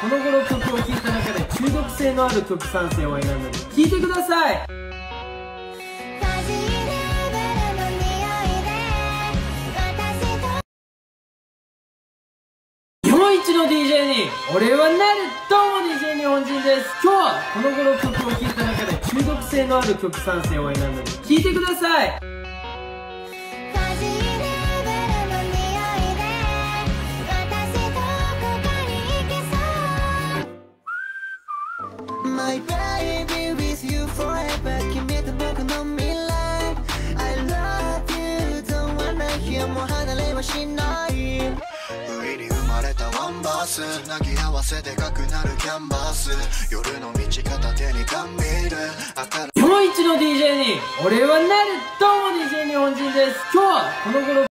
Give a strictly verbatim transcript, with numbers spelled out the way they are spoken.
この頃曲を聴いた中で中毒性のある曲さんせんを選んだので聴いてください。日本一の ディージェー に俺はなる。どうも ディージェー 日本人です。今日はこの頃曲を聴いた中で中毒性のある曲さんせんを選んだので聴いてください。 My baby with you forever 君と僕の未来 I love you don't wanna hear もう離れはしない上に生まれたワンバースつなぎ合わせでかくなるキャンバス夜の道片手にガンビール日本一の ディージェー に俺はなる。どうも ディージェー 日本人です。今日はこの頃